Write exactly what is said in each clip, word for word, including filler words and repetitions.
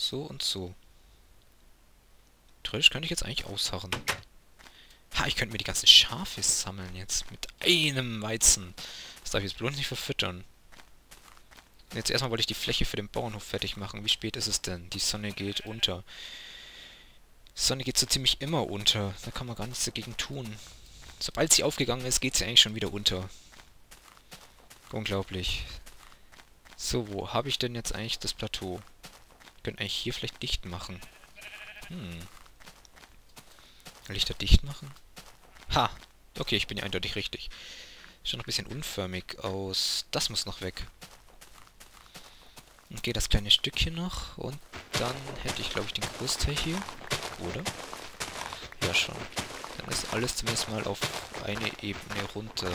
so und so. Theoretisch könnte ich jetzt eigentlich ausharren. Ha, ich könnte mir die ganzen Schafe sammeln jetzt. Mit einem Weizen. Das darf ich jetzt bloß nicht verfüttern. Jetzt erstmal wollte ich die Fläche für den Bauernhof fertig machen. Wie spät ist es denn? Die Sonne geht unter. Die Sonne geht so ziemlich immer unter. Da kann man gar nichts dagegen tun. Sobald sie aufgegangen ist, geht sie eigentlich schon wieder unter. Unglaublich. So, wo habe ich denn jetzt eigentlich das Plateau? Ich könnte eigentlich hier vielleicht dicht machen. Hm. Lichter dicht machen? Ha! Okay, ich bin ja eindeutig richtig. Schaut noch ein bisschen unförmig aus. Das muss noch weg. Und geht das kleine Stückchen noch. Und dann hätte ich, glaube ich, den Großteil hier. Oder? Ja, schon. Dann ist alles zumindest mal auf eine Ebene runter.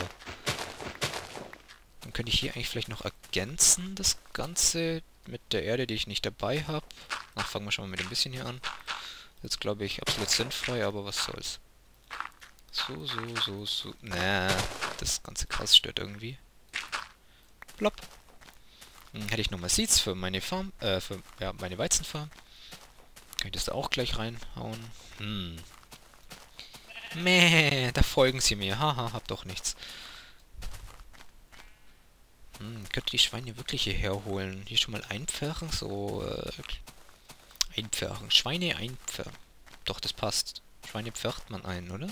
Dann könnte ich hier eigentlich vielleicht noch ergänzen, das Ganze mit der Erde, die ich nicht dabei habe. Ach, fangen wir schon mal mit ein bisschen hier an. Jetzt glaube ich absolut sinnfrei, aber was soll's. So, so, so, so. Na, das ganze Gras stört irgendwie. Plopp. Hm, hätte ich nochmal Seeds für meine Farm, äh, für, ja, meine Weizenfarm. Kann ich das da auch gleich reinhauen? Hm. Mäh, da folgen sie mir. Haha, hab doch nichts. Hm, könnte die Schweine wirklich hierher holen. Hier schon mal einpferchen, so, äh, einpferchen. Schweine einpferchen. Doch, das passt. Schweine pfercht man ein, oder?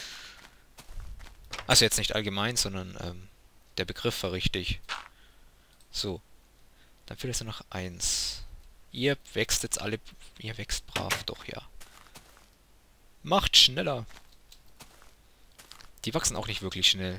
Also jetzt nicht allgemein, sondern, ähm, der Begriff war richtig. So. Dann fehlt es nur noch eins. Ihr wächst jetzt alle... Ihr wächst brav, doch, ja. Macht schneller! Die wachsen auch nicht wirklich schnell.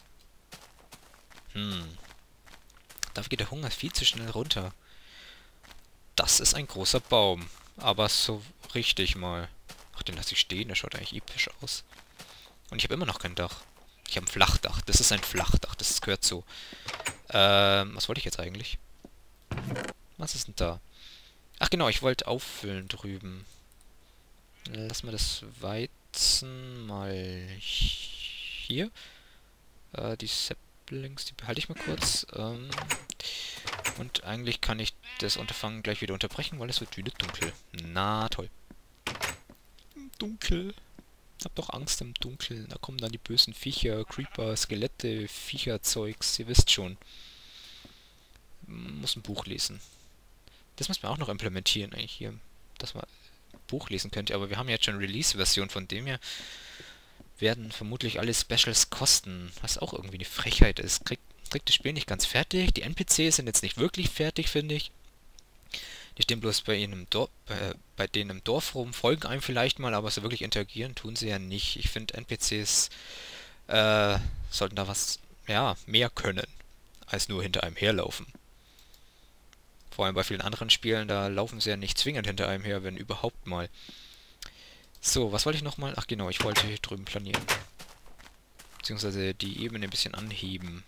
Hm. Dafür geht der Hunger viel zu schnell runter. Das ist ein großer Baum. Aber so richtig mal. Ach, den lasse ich stehen, der schaut eigentlich episch aus. Und ich habe immer noch kein Dach. Ich habe ein Flachdach. Das ist ein Flachdach. Das gehört so. Ähm, was wollte ich jetzt eigentlich? Was ist denn da? Ach genau, ich wollte auffüllen drüben. Lass mal das Weizen mal hier. Äh, die Saplings, die behalte ich mal kurz. Ähm, und eigentlich kann ich das Unterfangen gleich wieder unterbrechen, weil es wird wieder dunkel. Na toll. Dunkel. Hab doch Angst im Dunkeln. Da kommen dann die bösen Viecher, Creeper, Skelette, Viecherzeugs. Ihr wisst schon. Muss ein Buch lesen. Das müssen wir auch noch implementieren, eigentlich hier. Dass man ein Buch lesen könnte. Aber wir haben jetzt schon Release-Version, von dem her werden vermutlich alle Specials kosten. Was auch irgendwie eine Frechheit ist. Kriegt, kriegt das Spiel nicht ganz fertig. Die N P Cs sind jetzt nicht wirklich fertig, finde ich. Die stehen bloß bei ihnen im Dorf, bei, bei denen im Dorf rum, folgen einem vielleicht mal, aber so wirklich interagieren tun sie ja nicht. Ich finde, N P Cs äh, sollten da was, ja, mehr können, als nur hinter einem herlaufen. Vor allem bei vielen anderen Spielen, da laufen sie ja nicht zwingend hinter einem her, wenn überhaupt mal. So, was wollte ich nochmal? Ach genau, ich wollte hier drüben planieren. Beziehungsweise die Ebene ein bisschen anheben.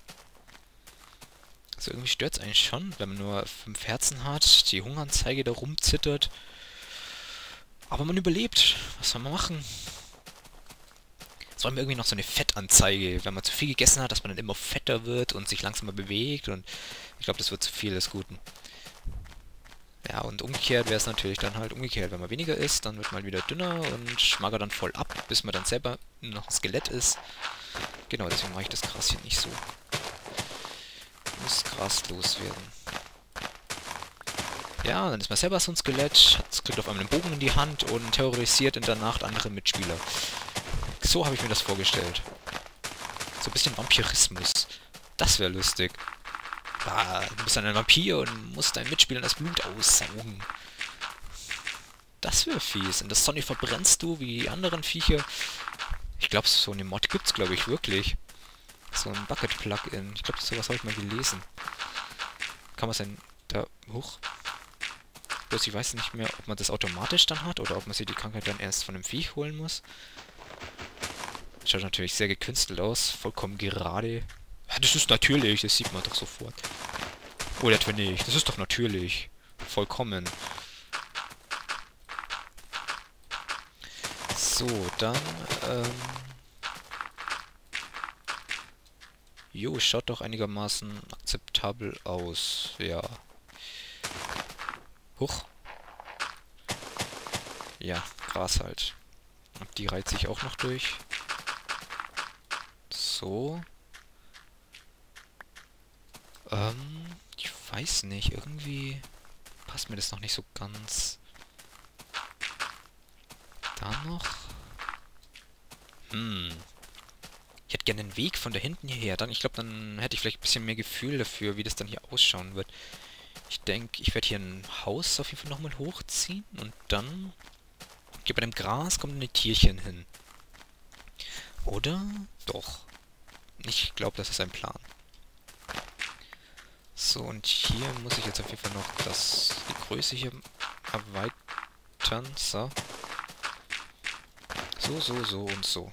Also irgendwie stört es eigentlich schon, wenn man nur fünf Herzen hat, die Hungeranzeige da rumzittert. Aber man überlebt. Was soll man machen? Sollen wir irgendwie noch so eine Fettanzeige, wenn man zu viel gegessen hat, dass man dann immer fetter wird und sich langsamer bewegt, und ich glaube, das wird zu viel des Guten. Ja, und umgekehrt wäre es natürlich dann halt umgekehrt. Wenn man weniger isst, dann wird man wieder dünner und magert dann voll ab, bis man dann selber noch ein Skelett ist. Genau, deswegen mache ich das Gras hier nicht so. Muss Gras loswerden. Ja, dann ist man selber so ein Skelett, hat, kriegt auf einmal einen Bogen in die Hand und terrorisiert in der Nacht andere Mitspieler. So habe ich mir das vorgestellt. So ein bisschen Vampirismus. Das wäre lustig. Ah, du bist dann ein Vampir und musst deinen Mitspielern das Blut aussaugen. Das wäre fies. In der Sonne verbrennst du wie die anderen Viecher. Ich glaube, so eine Mod gibt's, glaube ich, wirklich. So ein Bucket-Plugin. Ich glaube, sowas habe ich mal gelesen. Kann man sein... Da... Hoch. Bloß ich weiß nicht mehr, ob man das automatisch dann hat oder ob man sich die Krankheit dann erst von einem Viech holen muss. Schaut natürlich sehr gekünstelt aus. Vollkommen gerade. Ja, das ist natürlich. Das sieht man doch sofort. Oder etwa nicht. Das ist doch natürlich. Vollkommen. So, dann... Ähm... Jo, schaut doch einigermaßen akzeptabel aus. Ja. Huch. ja, Gras halt. Und die reizt sich auch noch durch. So. Ähm, ich weiß nicht, irgendwie passt mir das noch nicht so ganz. Da noch. Hm. Ich hätte gerne einen Weg von da hinten hierher. Dann, ich glaube, dann hätte ich vielleicht ein bisschen mehr Gefühl dafür, wie das dann hier ausschauen wird. Ich denke, ich werde hier ein Haus auf jeden Fall nochmal hochziehen. Und dann... Hier bei dem Gras kommen ein Tierchen hin. Oder? Doch. Ich glaube, das ist ein Plan. So, und hier muss ich jetzt auf jeden Fall noch das, die Größe hier erweitern. So. So, so, so und so.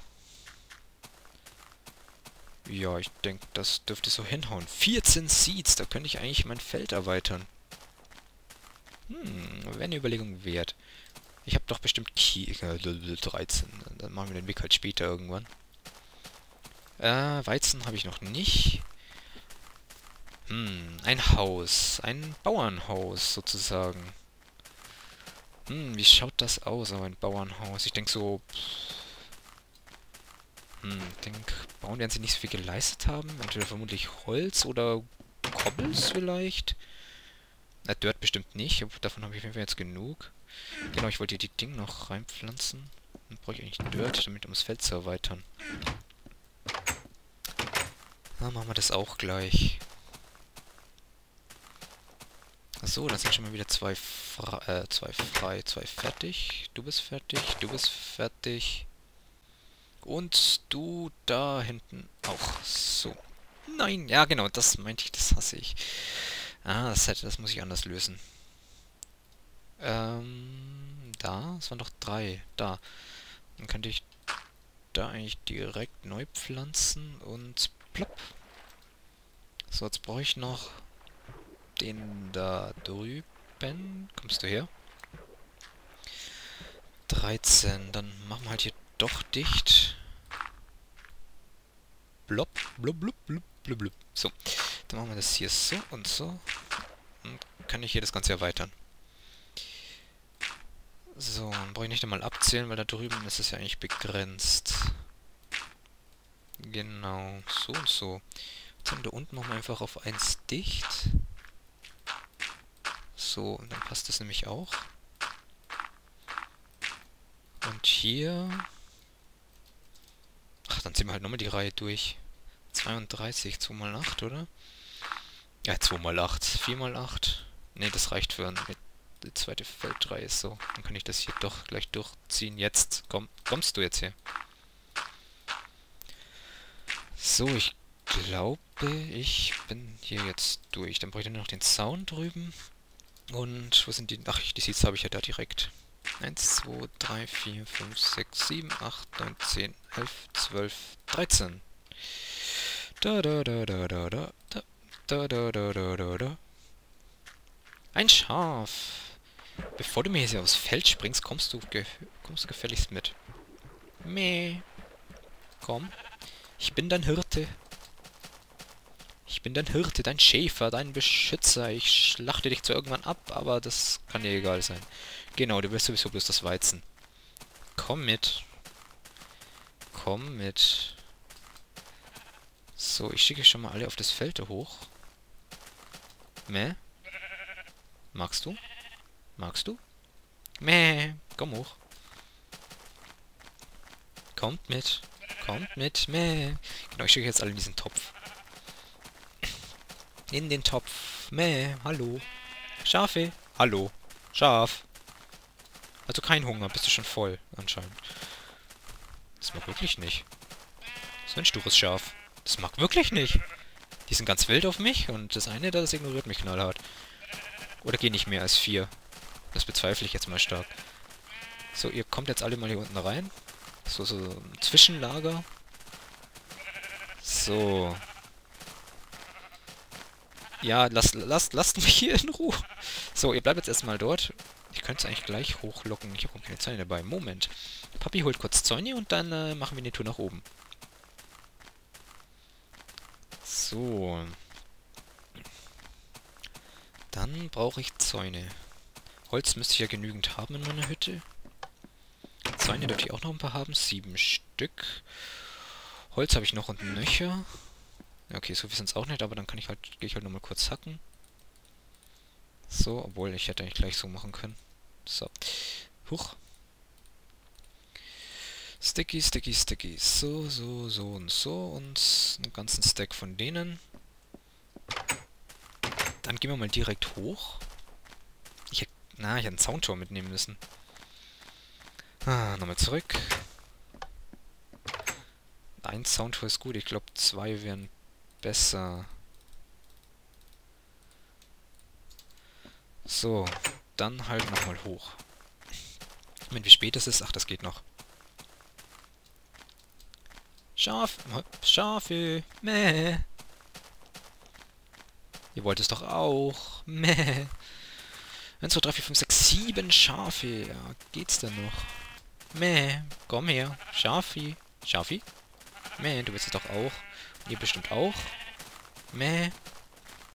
Ja, ich denke, das dürfte so hinhauen. vierzehn Seeds, da könnte ich eigentlich mein Feld erweitern. Hm, wäre eine Überlegung wert. Ich habe doch bestimmt Ki äh, dreizehn. Dann machen wir den Weg halt später irgendwann. Äh, Weizen habe ich noch nicht. Hm, ein Haus. Ein Bauernhaus sozusagen. Hm, wie schaut das aus, aber ein Bauernhaus? Ich denke so... Hm, ich denke, bauen werden sie nicht so viel geleistet haben. Entweder vermutlich Holz oder Kobbels vielleicht. Na, Dirt bestimmt nicht. Davon habe ich auf jeden Fall jetzt genug. Genau, ich wollte hier die Dinge noch reinpflanzen. Dann brauche ich eigentlich Dirt, damit um das Feld zu erweitern. Dann machen wir das auch gleich. Achso, dann sind schon mal wieder zwei, Fra äh, zwei frei, zwei fertig. Du bist fertig, du bist fertig. Und du da hinten auch. So. Nein, ja genau, das meinte ich, das hasse ich. Ah, das, hätte, das muss ich anders lösen. Ähm, da, es waren doch drei. Da. Dann könnte ich da eigentlich direkt neu pflanzen und plopp. So, jetzt brauche ich noch den da drüben. Kommst du her? dreizehn. Dann machen wir halt hier doch dicht. Blop, blub, blub, blub, blub, blub. So, dann machen wir das hier so und so. Und kann ich hier das Ganze erweitern. So, dann brauche ich nicht einmal abzählen, weil da drüben ist es ja eigentlich begrenzt. Genau, so und so. Jetzt haben wir da unten machen wir einfach auf eins dicht. So, und dann passt das nämlich auch. Und hier... Ach, dann ziehen wir halt nochmal die Reihe durch. zweiunddreißig, zwei mal acht, oder? Ja, zwei mal acht, vier mal acht. Ne, das reicht für eine die zweite Feldreihe. So, dann kann ich das hier doch gleich durchziehen. Jetzt, komm, kommst du jetzt hier? So, ich glaube, ich bin hier jetzt durch. Dann brauche ich nur noch den Zaun drüben. Und wo sind die? Ach, die Seeds habe ich ja da direkt. eins, zwei, drei, vier, fünf, sechs, sieben, acht, neun, zehn, elf, zwölf, dreizehn. Da, da, da, da, da, da, da, da, da, da, da, da, da. Ein Schaf. Bevor du mir hier aufs Feld springst, kommst du, ge kommst du gefälligst mit. Meh. Komm. Ich bin dein Hirte. Ich bin dein Hirte, dein Schäfer, dein Beschützer. Ich schlachte dich zwar irgendwann ab, aber das kann dir egal sein. Genau, du wirst sowieso bloß das Weizen. Komm mit. Komm mit. So, ich schicke schon mal alle auf das Feld hoch. Meh? Magst du? Magst du? Meh, komm hoch. Kommt mit. Kommt mit. Meh. Genau, ich schicke jetzt alle in diesen Topf. In den Topf. Meh, hallo. Schafe. Hallo. Schaf. Also kein Hunger, bist du schon voll, anscheinend. Das mag wirklich nicht. So ein stures Schaf. Das mag wirklich nicht. Die sind ganz wild auf mich und das eine, das ignoriert mich knallhart. Oder gehen nicht mehr als vier. Das bezweifle ich jetzt mal stark. So, ihr kommt jetzt alle mal hier unten rein. So, so ein Zwischenlager. So. Ja, lasst, lasst, lasst mich hier in Ruhe. So, ihr bleibt jetzt erstmal dort. Ich könnte es eigentlich gleich hochlocken. Ich habe keine Zäune dabei. Moment. Papi holt kurz Zäune und dann äh, machen wir eine Tour nach oben. So. Dann brauche ich Zäune. Holz müsste ich ja genügend haben in meiner Hütte. sein. Ihr dürft hier auch noch ein paar haben. Sieben Stück. Holz habe ich noch und nöcher. Okay, so viel sind es auch nicht, aber dann kann ich halt, gehe ich halt nochmal kurz hacken. So, obwohl ich hätte eigentlich gleich so machen können. So. Huch. Sticky, sticky, sticky. So, so, so und so. Und einen ganzen Stack von denen. Dann gehen wir mal direkt hoch. Ich hätte, na, ich hätte einen Soundtor mitnehmen müssen. Ah, nochmal zurück. Ein Soundtor ist gut. Ich glaube, zwei wären besser. So, dann halt nochmal hoch. Moment, wie spät es ist? Ach, das geht noch. Schaf, Schafe, meh. Ihr wollt es doch auch, meh. eins, zwei, drei, vier, fünf, sechs, sieben Schafe. Ja, geht's denn noch? Meh, komm her. Schafi, Schafi? Meh, du willst es doch auch. Und ihr bestimmt auch. Meh.